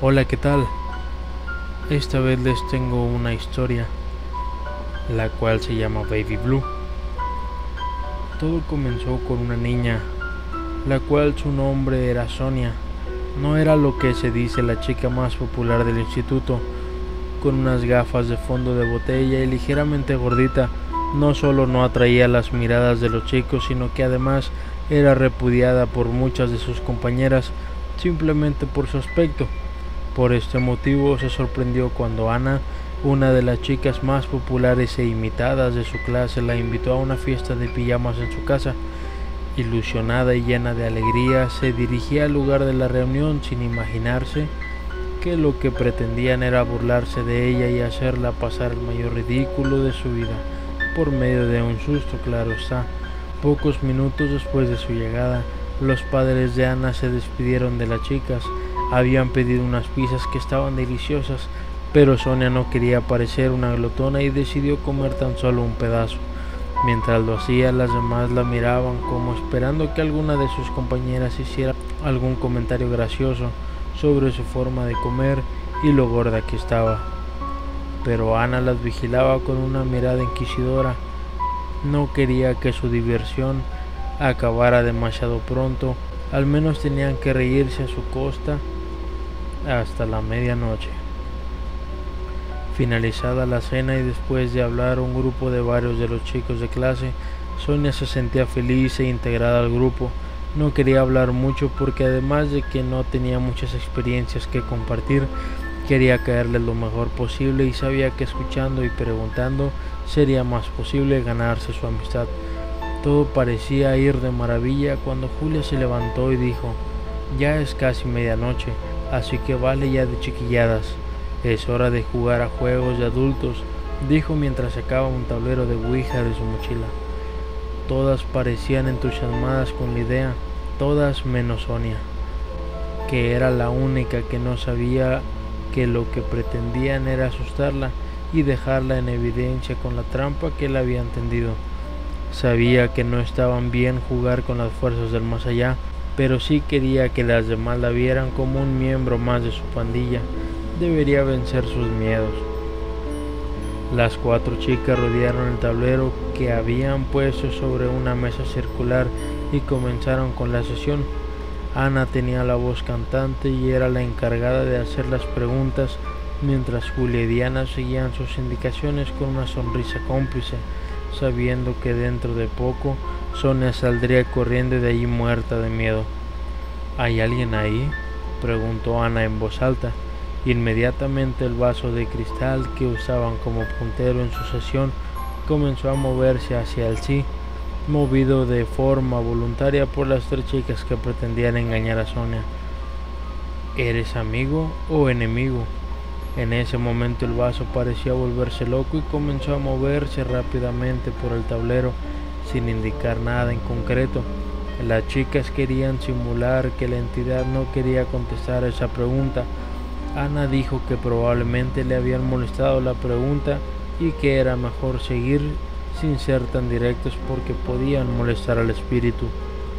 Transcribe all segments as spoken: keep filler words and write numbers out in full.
Hola, ¿qué tal? Esta vez les tengo una historia, la cual se llama Baby Blue. Todo comenzó con una niña, la cual su nombre era Sonia. No era lo que se dice la chica más popular del instituto, con unas gafas de fondo de botella y ligeramente gordita. No solo no atraía las miradas de los chicos, sino que además era repudiada por muchas de sus compañeras simplemente por su aspecto. Por este motivo se sorprendió cuando Ana, una de las chicas más populares e imitadas de su clase, la invitó a una fiesta de pijamas en su casa. Ilusionada y llena de alegría, se dirigía al lugar de la reunión sin imaginarse que lo que pretendían era burlarse de ella y hacerla pasar el mayor ridículo de su vida, por medio de un susto, claro está. Pocos minutos después de su llegada, los padres de Ana se despidieron de las chicas. Habían pedido unas pizzas que estaban deliciosas, pero Sonia no quería parecer una glotona y decidió comer tan solo un pedazo. Mientras lo hacía, las demás la miraban como esperando que alguna de sus compañeras hiciera algún comentario gracioso sobre su forma de comer y lo gorda que estaba. Pero Ana las vigilaba con una mirada inquisidora. No quería que su diversión acabara demasiado pronto. Al menos tenían que reírse a su costa hasta la medianoche. Finalizada la cena y después de hablar un grupo de varios de los chicos de clase, Sonia se sentía feliz e integrada al grupo. No quería hablar mucho porque además de que no tenía muchas experiencias que compartir, quería caerle lo mejor posible y sabía que escuchando y preguntando sería más posible ganarse su amistad. Todo parecía ir de maravilla cuando Julia se levantó y dijo: ya es casi medianoche, así que vale ya de chiquilladas. Es hora de jugar a juegos de adultos, dijo mientras sacaba un tablero de Ouija de su mochila. Todas parecían entusiasmadas con la idea, todas menos Sonia, que era la única que no sabía que lo que pretendían era asustarla y dejarla en evidencia con la trampa que le habían tendido. Sabía que no estaban bien jugar con las fuerzas del más allá, pero sí quería que las demás la vieran como un miembro más de su pandilla. Debería vencer sus miedos. Las cuatro chicas rodearon el tablero que habían puesto sobre una mesa circular y comenzaron con la sesión. Ana tenía la voz cantante y era la encargada de hacer las preguntas, mientras Julia y Diana seguían sus indicaciones con una sonrisa cómplice, sabiendo que dentro de poco Sonia saldría corriendo de allí muerta de miedo. ¿Hay alguien ahí?, preguntó Ana en voz alta. Inmediatamente el vaso de cristal que usaban como puntero en su sesión comenzó a moverse hacia el sí, movido de forma voluntaria por las tres chicas que pretendían engañar a Sonia. ¿Eres amigo o enemigo? En ese momento el vaso parecía volverse loco y comenzó a moverse rápidamente por el tablero sin indicar nada en concreto. Las chicas querían simular que la entidad no quería contestar a esa pregunta. Ana dijo que probablemente le habían molestado la pregunta y que era mejor seguir sin ser tan directos porque podían molestar al espíritu.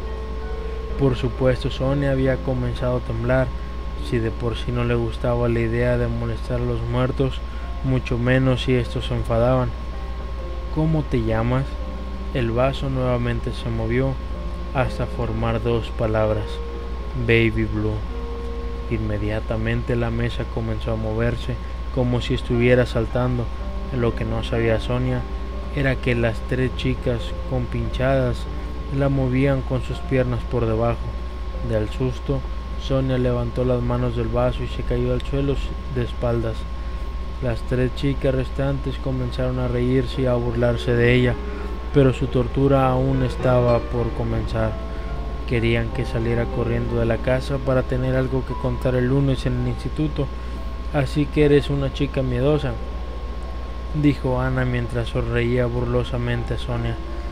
Por supuesto, Sonia había comenzado a temblar. Si de por sí no le gustaba la idea de molestar a los muertos, mucho menos si estos se enfadaban. ¿Cómo te llamas? El vaso nuevamente se movió hasta formar dos palabras: Baby Blue. Inmediatamente la mesa comenzó a moverse como si estuviera saltando. Lo que no sabía Sonia era que las tres chicas compinchadas la movían con sus piernas por debajo. Del susto, Sonia levantó las manos del vaso y se cayó al suelo de espaldas. Las tres chicas restantes comenzaron a reírse y a burlarse de ella, pero su tortura aún estaba por comenzar. Querían que saliera corriendo de la casa para tener algo que contar el lunes en el instituto. Así que eres una chica miedosa, dijo Ana mientras sonreía burlosamente a Sonia.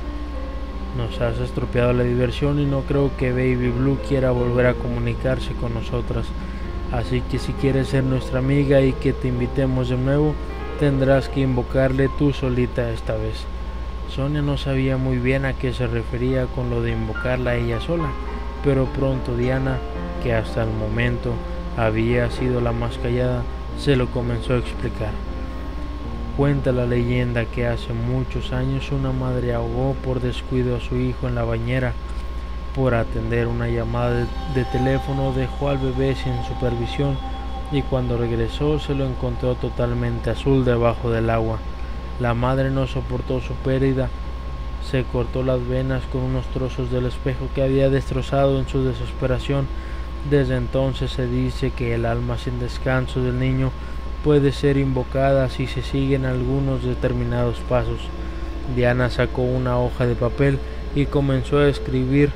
Nos has estropeado la diversión y no creo que Baby Blue quiera volver a comunicarse con nosotras. Así que si quieres ser nuestra amiga y que te invitemos de nuevo, tendrás que invocarle tú solita esta vez. Sonia no sabía muy bien a qué se refería con lo de invocarla a ella sola, pero pronto Diana, que hasta el momento había sido la más callada, se lo comenzó a explicar. Cuenta la leyenda que hace muchos años una madre ahogó por descuido a su hijo en la bañera. Por atender una llamada de, de teléfono dejó al bebé sin supervisión y cuando regresó se lo encontró totalmente azul debajo del agua. La madre no soportó su pérdida, se cortó las venas con unos trozos del espejo que había destrozado en su desesperación. Desde entonces se dice que el alma sin descanso del niño puede ser invocada si se siguen algunos determinados pasos. Diana sacó una hoja de papel y comenzó a escribir.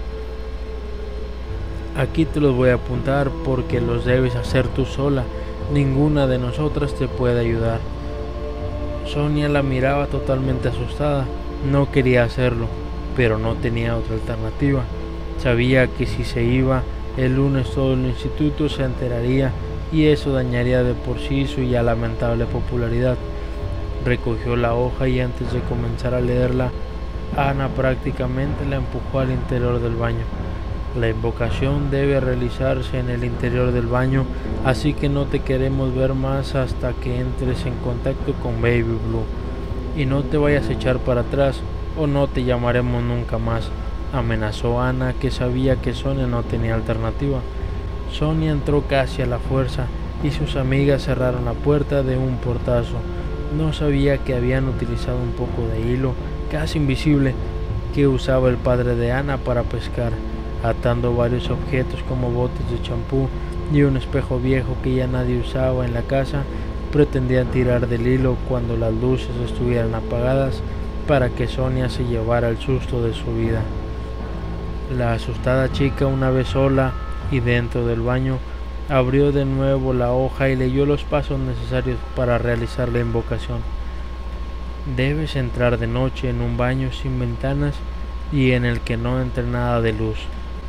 Aquí te los voy a apuntar porque los debes hacer tú sola, ninguna de nosotras te puede ayudar. Sonia la miraba totalmente asustada, no quería hacerlo, pero no tenía otra alternativa. Sabía que si se iba, el lunes todo el instituto se enteraría y eso dañaría de por sí su ya lamentable popularidad. Recogió la hoja y antes de comenzar a leerla, Ana prácticamente la empujó al interior del baño. La invocación debe realizarse en el interior del baño, así que no te queremos ver más hasta que entres en contacto con Baby Blue. Y no te vayas a echar para atrás o no te llamaremos nunca más, amenazó Ana, que sabía que Sonia no tenía alternativa. Sonia entró casi a la fuerza y sus amigas cerraron la puerta de un portazo. No sabía que habían utilizado un poco de hilo, casi invisible, que usaba el padre de Ana para pescar, atando varios objetos como botes de champú y un espejo viejo que ya nadie usaba en la casa. Pretendían tirar del hilo cuando las luces estuvieran apagadas para que Sonia se llevara el susto de su vida. La asustada chica, una vez sola y dentro del baño, abrió de nuevo la hoja y leyó los pasos necesarios para realizar la invocación. Debes entrar de noche en un baño sin ventanas y en el que no entre nada de luz.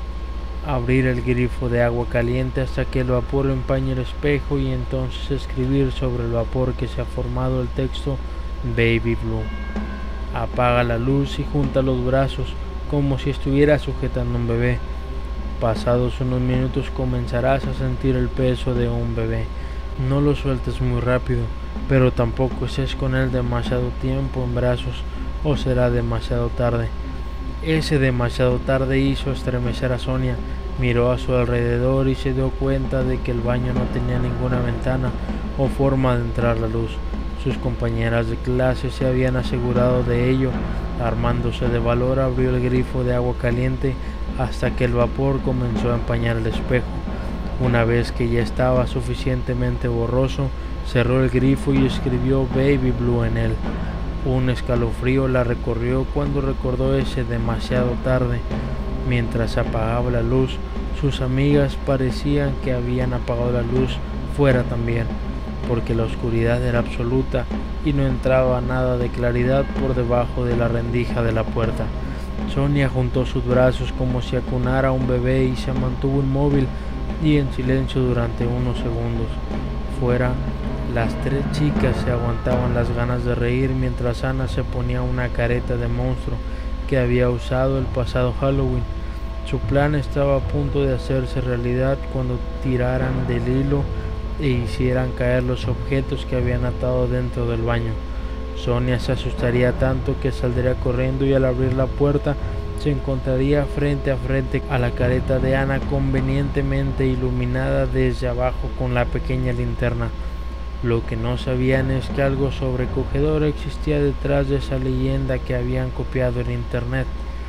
Abrir el grifo de agua caliente hasta que el vapor empañe el espejo y entonces escribir sobre el vapor que se ha formado el texto Baby Blue. Apaga la luz y junta los brazos como si estuviera sujetando un bebé. Pasados unos minutos comenzarás a sentir el peso de un bebé. No lo sueltes muy rápido, pero tampoco estés con él demasiado tiempo en brazos o será demasiado tarde. Ese demasiado tarde hizo estremecer a Sonia. Miró a su alrededor y se dio cuenta de que el baño no tenía ninguna ventana o forma de entrar la luz. Sus compañeras de clase se habían asegurado de ello. Armándose de valor, abrió el grifo de agua caliente hasta que el vapor comenzó a empañar el espejo. Una vez que ya estaba suficientemente borroso, cerró el grifo y escribió Baby Blue en él. Un escalofrío la recorrió cuando recordó ese demasiado tarde. Mientras apagaba la luz, sus amigas parecían que habían apagado la luz fuera también, porque la oscuridad era absoluta y no entraba nada de claridad por debajo de la rendija de la puerta. Sonia juntó sus brazos como si acunara a un bebé y se mantuvo inmóvil y en silencio durante unos segundos. Fuera, las tres chicas se aguantaban las ganas de reír mientras Ana se ponía una careta de monstruo que había usado el pasado Halloween. Su plan estaba a punto de hacerse realidad cuando tiraran del hilo e hicieran caer los objetos que habían atado dentro del baño. Sonia se asustaría tanto que saldría corriendo y al abrir la puerta se encontraría frente a frente a la careta de Ana, convenientemente iluminada desde abajo con la pequeña linterna. Lo que no sabían es que algo sobrecogedor existía detrás de esa leyenda que habían copiado en internet.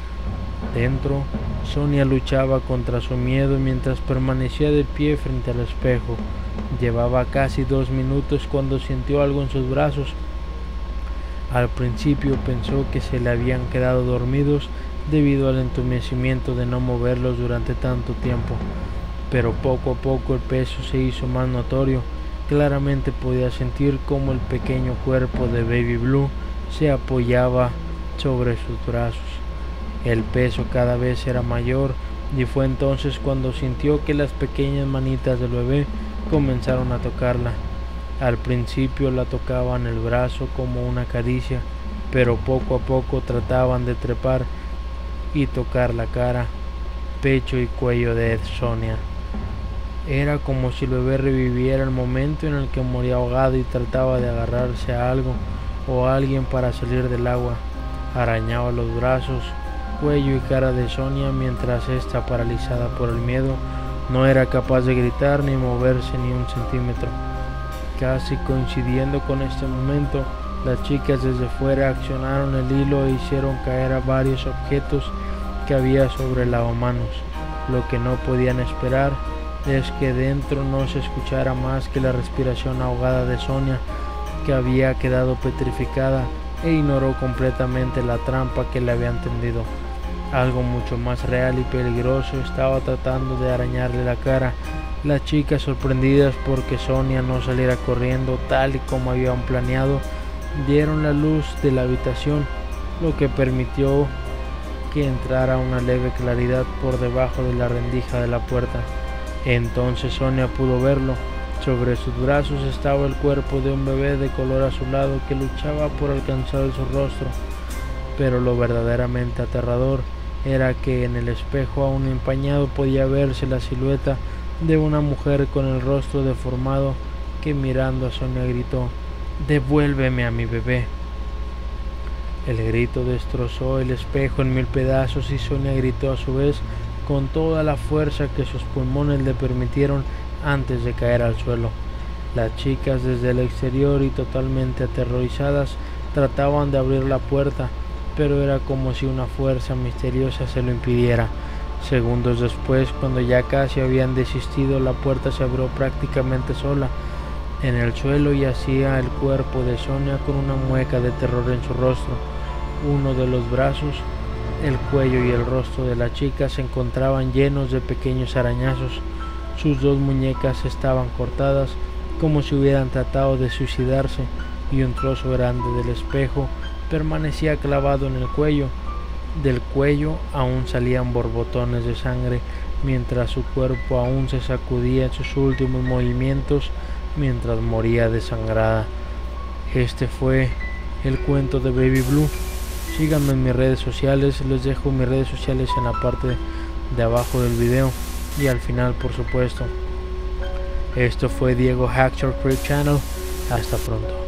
Dentro, Sonia luchaba contra su miedo mientras permanecía de pie frente al espejo. Llevaba casi dos minutos cuando sintió algo en sus brazos. Al principio pensó que se le habían quedado dormidos debido al entumecimiento de no moverlos durante tanto tiempo, pero poco a poco el peso se hizo más notorio. Claramente podía sentir cómo el pequeño cuerpo de Baby Blue se apoyaba sobre sus brazos. El peso cada vez era mayor y fue entonces cuando sintió que las pequeñas manitas del bebé comenzaron a tocarla. Al principio la tocaban el brazo como una caricia, pero poco a poco trataban de trepar y tocar la cara, pecho y cuello de Sonia. Era como si el bebé reviviera el momento en el que moría ahogado y trataba de agarrarse a algo o a alguien para salir del agua. Arañaba los brazos, cuello y cara de Sonia mientras ésta, paralizada por el miedo, no era capaz de gritar ni moverse ni un centímetro. Casi coincidiendo con este momento, las chicas desde fuera accionaron el hilo e hicieron caer a varios objetos que había sobre el lavamanos. Lo que no podían esperar es que dentro no se escuchara más que la respiración ahogada de Sonia, que había quedado petrificada e ignoró completamente la trampa que le habían tendido. Algo mucho más real y peligroso estaba tratando de arañarle la cara. Las chicas, sorprendidas porque Sonia no saliera corriendo tal y como habían planeado, dieron la luz de la habitación, lo que permitió que entrara una leve claridad por debajo de la rendija de la puerta. Entonces Sonia pudo verlo. Sobre sus brazos estaba el cuerpo de un bebé de color azulado que luchaba por alcanzar su rostro. Pero lo verdaderamente aterrador era que en el espejo aún empañado podía verse la silueta de una mujer con el rostro deformado que, mirando a Sonia, gritó: «¡Devuélveme a mi bebé!». El grito destrozó el espejo en mil pedazos y Sonia gritó a su vez con toda la fuerza que sus pulmones le permitieron antes de caer al suelo. Las chicas desde el exterior y totalmente aterrorizadas trataban de abrir la puerta, pero era como si una fuerza misteriosa se lo impidiera. Segundos después, cuando ya casi habían desistido, la puerta se abrió prácticamente sola. En el suelo yacía el cuerpo de Sonia con una mueca de terror en su rostro. Uno de los brazos, el cuello y el rostro de la chica se encontraban llenos de pequeños arañazos. Sus dos muñecas estaban cortadas como si hubieran tratado de suicidarse, y un trozo grande del espejo permanecía clavado en el cuello. Del cuello aún salían borbotones de sangre, mientras su cuerpo aún se sacudía en sus últimos movimientos mientras moría desangrada. Este fue el cuento de Baby Blue. Síganme en mis redes sociales, les dejo mis redes sociales en la parte de abajo del video y al final, por supuesto. Esto fue Diego Hackshore Creek Channel. Hasta pronto.